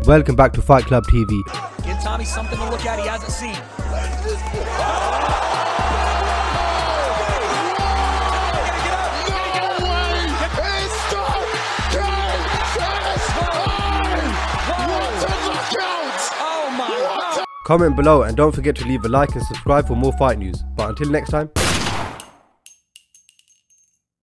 Welcome back to Fight Club TV. Give Tommy something to look at he hasn't seen. Comment below and don't forget to leave a like and subscribe for more fight news. But until next time.